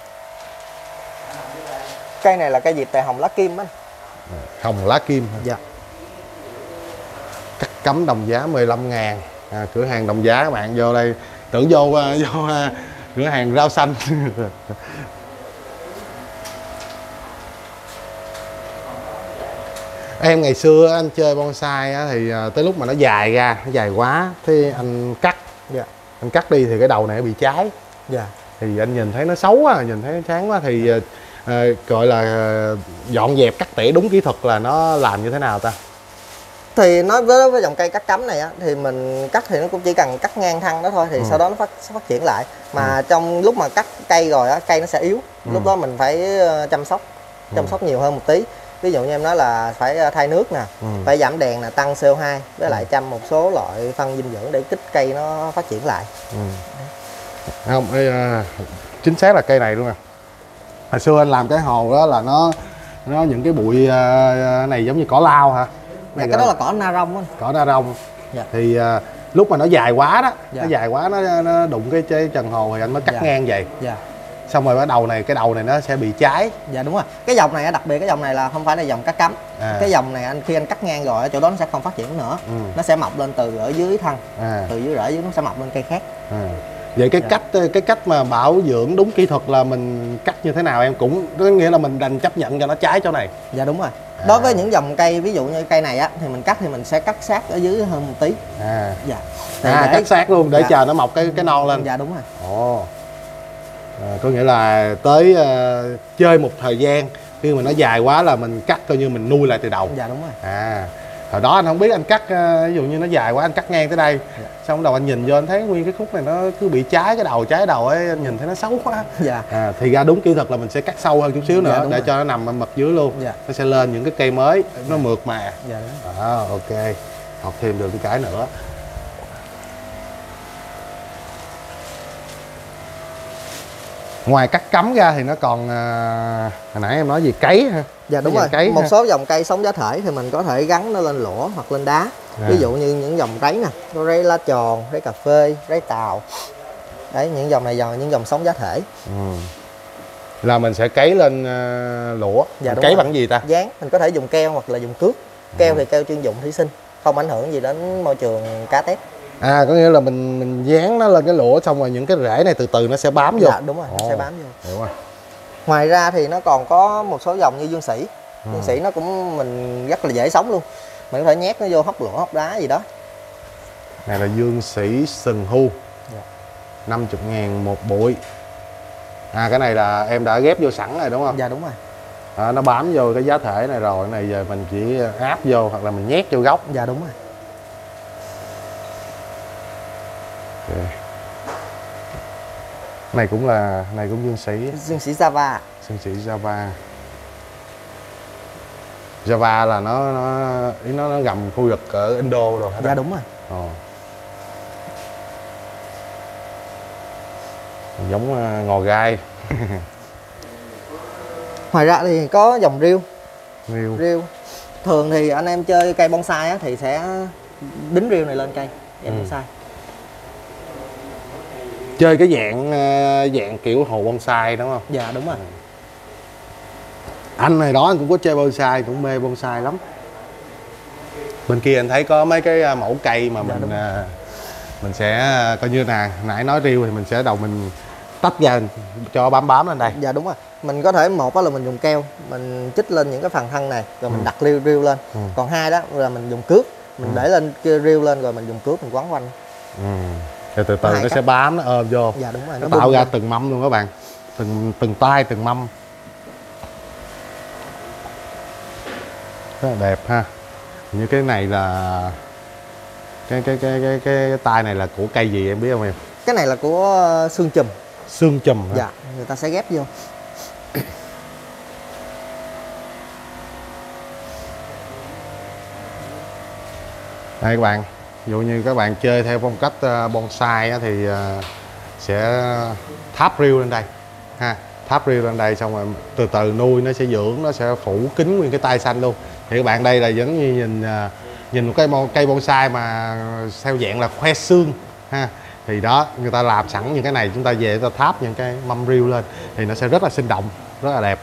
Cây này là cây diệp tề hồng lá kim á. Hồng lá kim hả? Dạ. Cắt cắm đồng giá 15.000. Cửa hàng đồng giá các bạn vô đây tưởng vô cửa hàng rau xanh. Em ngày xưa anh chơi bonsai á, thì tới lúc mà nó dài ra, nó dài quá thì anh cắt. Anh cắt đi thì cái đầu này nó bị cháy. Thì anh nhìn thấy nó xấu quá, nhìn thấy nó chán quá thì gọi là dọn dẹp cắt tỉa đúng kỹ thuật là nó làm như thế nào ta? Thì nói với dòng cây cắt cắm này á, thì mình cắt thì nó cũng chỉ cần cắt ngang thân đó thôi, thì sau đó nó phát triển lại. Mà trong lúc mà cắt cây rồi á, cây nó sẽ yếu. Lúc đó mình phải chăm sóc nhiều hơn một tí. Ví dụ như em nói là phải thay nước nè, phải giảm đèn nè, tăng CO2, với lại chăm một số loại phân dinh dưỡng để kích cây nó phát triển lại. Không, chính xác là cây này luôn nè. Hồi xưa anh làm cái hồ đó là nó những cái bụi này giống như cỏ lao hả? Cái đó là cỏ na rong á. Cỏ na rong. Thì lúc mà nó dài quá đó, Dạ. nó dài quá nó đụng cái trần hồ thì anh mới cắt Dạ. ngang vậy. Dạ. Xong rồi cái đầu này nó sẽ bị cháy. Dạ đúng rồi. Cái dòng này đặc biệt, cái dòng này là không phải là dòng cắt cắm. Cái dòng này khi anh cắt ngang rồi ở chỗ đó nó sẽ không phát triển nữa. Nó sẽ mọc lên từ ở dưới thân. Từ dưới rễ dưới nó sẽ mọc lên cây khác. Vậy cái cách mà bảo dưỡng đúng kỹ thuật là mình cắt như thế nào em? Cũng có nghĩa là mình đành chấp nhận cho nó trái chỗ này. Dạ đúng rồi. Đối với những dòng cây ví dụ như cây này á thì mình cắt thì mình sẽ cắt sát ở dưới hơn một tí. Dạ. Cắt sát luôn để chờ nó mọc cái non lên. Dạ đúng rồi. Ồ. Có nghĩa là tới chơi một thời gian, khi mà nó dài quá là mình cắt coi như mình nuôi lại từ đầu. Dạ đúng rồi. Hồi đó anh không biết, anh cắt ví dụ như nó dài quá anh cắt ngang tới đây. Xong bắt đầu anh nhìn vô anh thấy nguyên cái khúc này nó cứ bị trái cái đầu ấy, anh nhìn thấy nó xấu quá. Thì ra đúng kỹ thuật là mình sẽ cắt sâu hơn chút xíu nữa để cho nó nằm mật dưới luôn. Nó sẽ lên những cái cây mới nó mượt mà. Ok, học thêm được cái nữa. Ngoài cắt cắm ra thì nó còn hồi nãy em nói gì, cấy hả? Dạ đúng rồi. Một số dòng cây sống giá thể thì mình có thể gắn nó lên lũa hoặc lên đá. Ví dụ như những dòng rấy nè, có rấy lá tròn, rấy cà phê, rấy tàu. Đấy, những dòng này những dòng sống giá thể. Là mình sẽ cấy lên lũa. Dạ, cấy bằng gì ta? Dán, mình có thể dùng keo hoặc là dùng cước. Keo thì keo chuyên dụng thủy sinh, không ảnh hưởng gì đến môi trường cá tép. Có nghĩa là mình dán nó lên cái lũa xong rồi những cái rễ này từ từ nó sẽ bám vô. Dạ đúng rồi, nó sẽ bám vô. Hiểu rồi. Ngoài ra thì nó còn có một số dòng như dương sĩ. Dương sĩ nó cũng mình rất là dễ sống luôn. Mình có thể nhét nó vô hốc lũa, hốc đá gì đó. Này là dương sĩ sừng hu. 50.000 một bụi. Cái này là em đã ghép vô sẵn rồi đúng không? Dạ đúng rồi. Nó bám vô cái giá thể này rồi, cái này giờ mình chỉ áp vô hoặc là mình nhét vô góc. Dạ đúng rồi. Này cũng dương sĩ. Dương sĩ Java. Dương sĩ Java. Java là nó gầm khu vực ở Indo rồi hả? Dạ đúng rồi. Giống ngò gai. Ngoài ra thì có dòng riêu. Riêu. Thường thì anh em chơi cây bonsai á, thì sẽ đính riêu này lên cây bonsai. Chơi cái dạng kiểu hồ bonsai đúng không? Dạ đúng rồi. Anh này đó anh cũng có chơi bonsai, cũng mê bonsai lắm. Bên kia anh thấy có mấy cái mẫu cây mà mình sẽ coi như nãy nói riêu thì mình sẽ mình tách ra cho bám lên đây. Dạ đúng rồi. Mình có thể một đó là mình dùng keo, mình chích lên những cái phần thân này rồi mình đặt riêu lên. Còn hai đó là mình dùng cước, mình để lên riêu lên rồi mình dùng cước mình quấn quanh. Rồi từ từ nó sẽ bám, nó ôm vô. Dạ đúng rồi. Nó tạo ra từng mâm luôn các bạn. Từng tay, từng mâm. Rất là đẹp ha. Như cái này là cái tay này là của cây gì em biết không em? Cái này là của xương chùm. Xương chùm hả? Dạ, người ta sẽ ghép vô. Đây các bạn, Ví dụ như các bạn chơi theo phong cách bonsai thì sẽ tháp riêu lên đây ha, tháp riêu lên đây xong rồi từ từ nuôi, nó sẽ dưỡng, nó sẽ phủ kín nguyên cái tay xanh luôn. Thì các bạn đây là giống như nhìn một cái cây bonsai mà theo dạng là khoe xương ha. Thì đó, người ta làm sẵn những cái này, chúng ta về chúng ta tháp những cái mâm riêu lên thì nó sẽ rất là sinh động, rất là đẹp.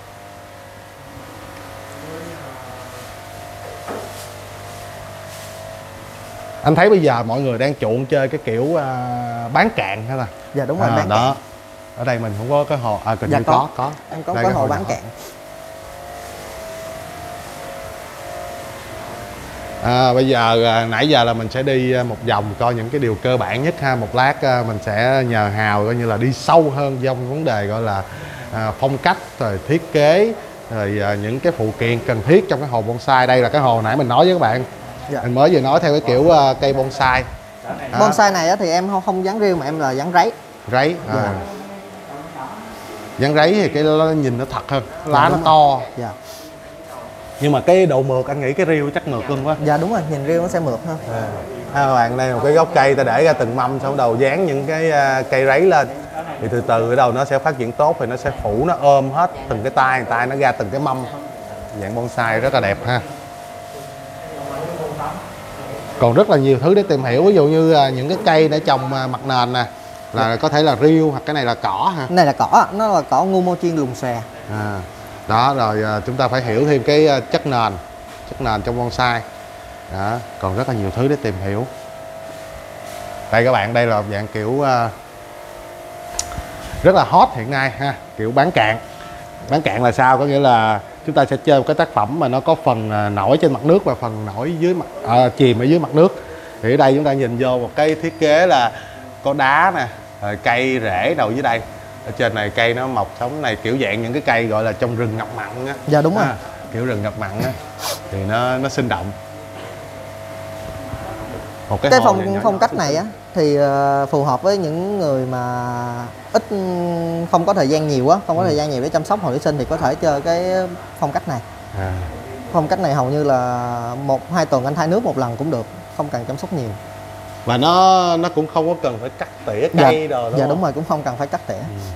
Anh thấy bây giờ mọi người đang chuộng chơi cái kiểu bán cạn hay là? Dạ đúng rồi, bán đó cạn. Ở đây mình không có cái hồ, hình dạ như có. Em có đây cái hồ bán cạn. Bây giờ nãy giờ là mình sẽ đi một vòng coi những cái điều cơ bản nhất ha. Một lát mình sẽ nhờ Hào coi như là đi sâu hơn trong vấn đề gọi là phong cách rồi thiết kế rồi những cái phụ kiện cần thiết trong cái hồ bonsai. Đây là cái hồ nãy mình nói với các bạn. Dạ. Mình mới vừa nói theo cái kiểu cây bonsai. Bonsai này thì em không dán riêu mà em là dán ráy. Ráy. Dạ. Dán ráy thì cái nó nhìn nó thật hơn, lá nó to. Dạ. Nhưng mà cái độ mượt anh nghĩ cái riêu chắc mượt hơn quá. Dạ đúng rồi, nhìn riêu nó sẽ mượt hơn. Các bạn, đây một cái gốc cây ta để ra từng mâm, sau đầu dán những cái cây ráy lên thì từ từ ở đầu nó sẽ phát triển tốt, thì nó sẽ phủ, nó ôm hết từng cái tay nó ra từng cái mâm, dạng bonsai rất là đẹp ha. Còn rất là nhiều thứ để tìm hiểu, ví dụ như những cái cây để trồng mặt nền nè, là có thể là riêu hoặc cái này là cỏ ha. Cái này là cỏ, nó là cỏ ngu mô chiên lùn xòe. Đó, rồi chúng ta phải hiểu thêm cái chất nền trong bonsai. Đó, còn rất là nhiều thứ để tìm hiểu. Đây các bạn, đây là dạng kiểu rất là hot hiện nay ha, kiểu bán cạn. Bán cạn là sao? Có nghĩa là chúng ta sẽ chơi một cái tác phẩm mà nó có phần nổi trên mặt nước và phần nổi dưới mặt chìm ở dưới mặt nước. Thì ở đây chúng ta nhìn vô một cái thiết kế là có đá nè, rồi cây rễ đầu dưới đây. Ở trên này cây nó mọc sống này, kiểu dạng những cái cây gọi là trong rừng ngập mặn á. Dạ đúng rồi. Kiểu rừng ngập mặn á thì nó sinh động. Một cái phong cách này á thì phù hợp với những người mà ít không có thời gian nhiều á, không có thời gian nhiều để chăm sóc hồ thủy sinh thì có thể chơi cái phong cách này. Phong cách này hầu như là 1-2 tuần anh thay nước một lần cũng được, không cần chăm sóc nhiều. Và nó cũng không có cần phải cắt tỉa cây đồ đúng Dạ không? đúng rồi, cũng không cần phải cắt tỉa.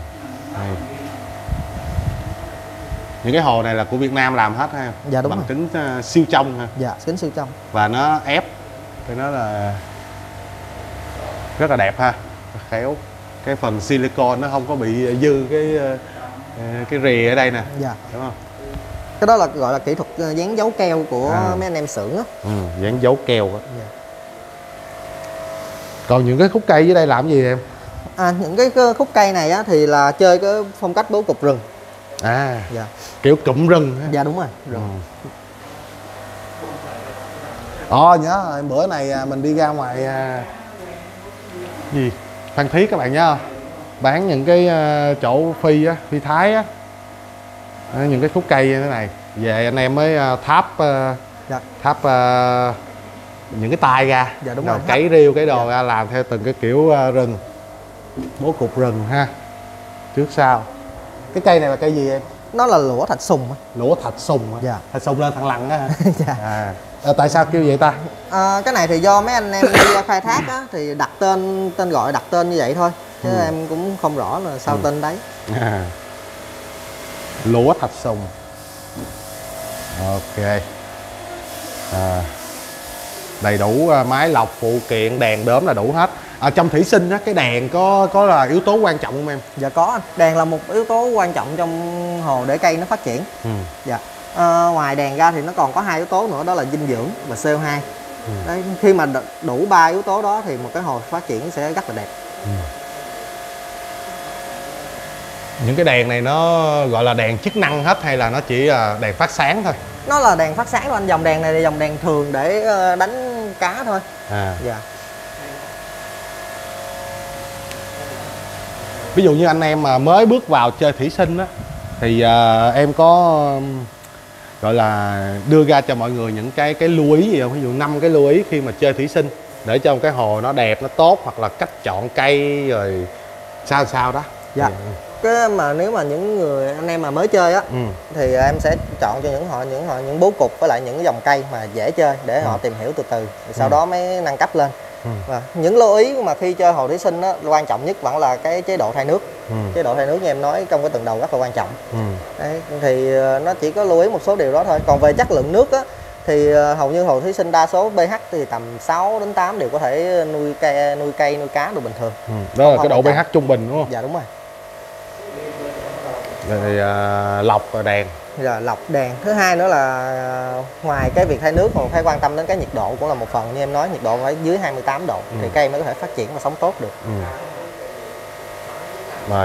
Những cái hồ này là của Việt Nam làm hết ha. Dạ đúng bằng rồi. kính siêu trong ha. Dạ, kính siêu trong. Và nó ép thì nó là rất là đẹp ha, khéo. Cái phần silicone nó không có bị dư cái rìa ở đây nè. Dạ. Đúng không? Cái đó là gọi là kỹ thuật dán dấu keo của mấy anh em xưởng á. Dán dấu keo á. Dạ. Còn những cái khúc cây dưới đây làm gì em? Những cái khúc cây này á thì là chơi cái phong cách bố cục rừng. Dạ. Kiểu cụm rừng ha. Dạ đúng rồi, rừng. Nhớ rồi, bữa này mình đi ra ngoài Phan Thiết các bạn nhớ không? Bán những cái chỗ phi thái á. Những cái khúc cây như thế này. Về anh em mới tháp những cái tay ra. Dạ đúng rồi. Cấy riêu cái đồ ra làm theo từng cái kiểu rừng. Bố cục rừng ha. Trước sau. Cái cây này là cây gì em? Nó là lũa thạch sùng. Lũa thạch sùng. Dạ. Thạch sùng lên thằng lằn á. Dạ. Tại sao kêu vậy ta? Cái này thì do mấy anh em đi khai thác á, thì đặt tên gọi đặt tên như vậy thôi, chứ em cũng không rõ là sao tên đấy. Lũa thạch sùng. Ok. Đầy đủ máy lọc, phụ kiện, đèn đóm là đủ hết. Trong thủy sinh á, cái đèn có là yếu tố quan trọng không em? Dạ có, đèn là một yếu tố quan trọng trong hồ để cây nó phát triển. Dạ. Ngoài đèn ra thì nó còn có 2 yếu tố nữa, đó là dinh dưỡng và CO2. Đấy, khi mà đủ 3 yếu tố đó thì một cái hồ phát triển sẽ rất là đẹp. Những cái đèn này nó gọi là đèn chức năng hết hay là nó chỉ là đèn phát sáng thôi? Nó là đèn phát sáng thôi anh. Dòng đèn này là dòng đèn thường để đánh cá thôi. Dạ. Ví dụ như anh em mà mới bước vào chơi thủy sinh á thì em có gọi là đưa ra cho mọi người những cái lưu ý gì không? Ví dụ 5 cái lưu ý khi mà chơi thủy sinh để cho một cái hồ nó đẹp, nó tốt, hoặc là cách chọn cây rồi sao đó. Dạ. Cái mà nếu mà những người anh em mà mới chơi á thì em sẽ chọn cho những bố cục với lại những dòng cây mà dễ chơi để họ tìm hiểu từ từ, sau đó mới nâng cấp lên. Và những lưu ý mà khi chơi hồ thủy sinh á, quan trọng nhất vẫn là cái chế độ thay nước. Chế độ thay nước như em nói trong cái tuần đầu rất là quan trọng. Đấy, thì nó chỉ có lưu ý một số điều đó thôi. Còn về chất lượng nước á, thì hầu như hồ thủy sinh đa số pH thì tầm 6 đến 8 đều có thể nuôi cây, nuôi cá được bình thường. Đó là cái độ pH trung bình đúng không? Dạ đúng rồi. Rồi lọc và đèn. Là lọc đèn. Thứ hai nữa là ngoài cái việc thay nước còn phải quan tâm đến cái nhiệt độ cũng là một phần. Như em nói, nhiệt độ phải dưới 28 độ thì cây mới có thể phát triển và sống tốt được. Rồi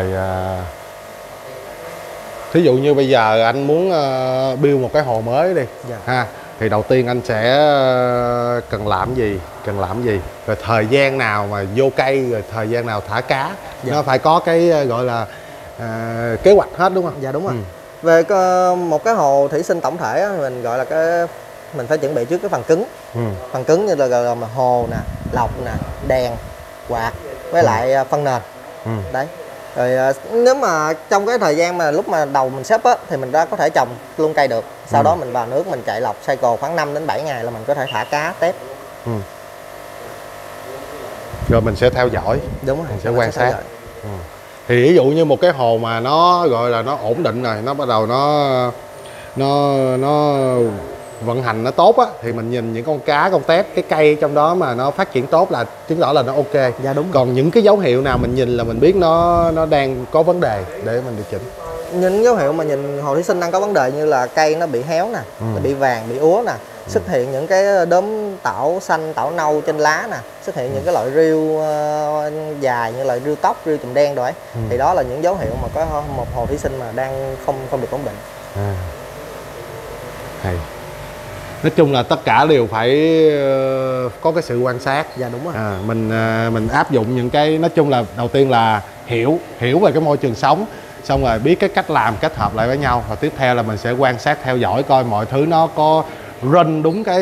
thí dụ như bây giờ anh muốn build một cái hồ mới đi ha, thì đầu tiên anh sẽ cần làm gì, rồi thời gian nào mà vô cây, rồi thời gian nào thả cá. Nó phải có cái gọi là kế hoạch hết đúng không? Dạ đúng rồi. Về một cái hồ thủy sinh tổng thể á, mình gọi là mình phải chuẩn bị trước cái phần cứng. Phần cứng như là hồ nè, lọc nè, đèn, quạt với lại phân nền. Đấy. Rồi nếu mà trong cái thời gian mà lúc mà đầu mình xếp á, thì mình đã có thể trồng luôn cây được. Sau đó mình vào nước mình chạy lọc cycle khoảng 5 đến 7 ngày là mình có thể thả cá tép. Rồi mình sẽ theo dõi. Đúng rồi. Mình sẽ quan sát. Thì ví dụ như một cái hồ mà nó gọi là nó ổn định rồi, nó bắt đầu nó vận hành nó tốt á, thì mình nhìn những con cá, con tép, cái cây trong đó mà nó phát triển tốt là chứng tỏ là nó ok. Dạ đúng. Còn những cái dấu hiệu nào mình nhìn là mình biết nó đang có vấn đề để mình điều chỉnh. Những dấu hiệu mà nhìn hồ thủy sinh đang có vấn đề như là cây nó bị héo nè, nó bị vàng, bị úa nè, xuất hiện những cái đốm tảo xanh, tảo nâu trên lá nè, xuất hiện những cái loại rêu dài như là rêu tóc, rêu chùm đen rồi ấy. Thì đó là những dấu hiệu mà có một hồ thủy sinh mà đang không được ổn định. Hay. Nói chung là tất cả đều phải có cái sự quan sát. Dạ đúng rồi. Mình áp dụng những cái, nói chung là đầu tiên là hiểu về cái môi trường sống, xong rồi biết cái cách làm kết hợp lại với nhau, và tiếp theo là mình sẽ quan sát theo dõi coi mọi thứ nó có run đúng cái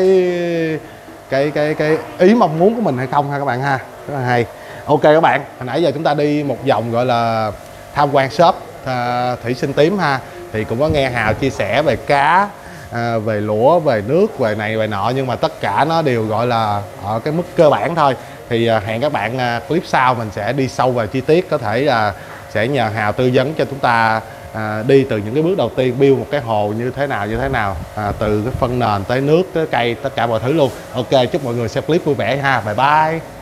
ý mong muốn của mình hay không ha các bạn ha. Rất là hay. Ok các bạn, hồi nãy giờ chúng ta đi một vòng gọi là tham quan shop thủy sinh tím ha, thì cũng có nghe Hào chia sẻ về cá, về lũa, về nước, về này về nọ, nhưng mà tất cả nó đều gọi là ở cái mức cơ bản thôi. Thì hẹn các bạn clip sau mình sẽ đi sâu vào chi tiết, có thể là sẽ nhờ Hào tư vấn cho chúng ta đi từ những cái bước đầu tiên build một cái hồ như thế nào, từ cái phân nền tới nước tới cây, tất cả mọi thứ luôn. Ok, chúc mọi người xem clip vui vẻ ha. Bye bye.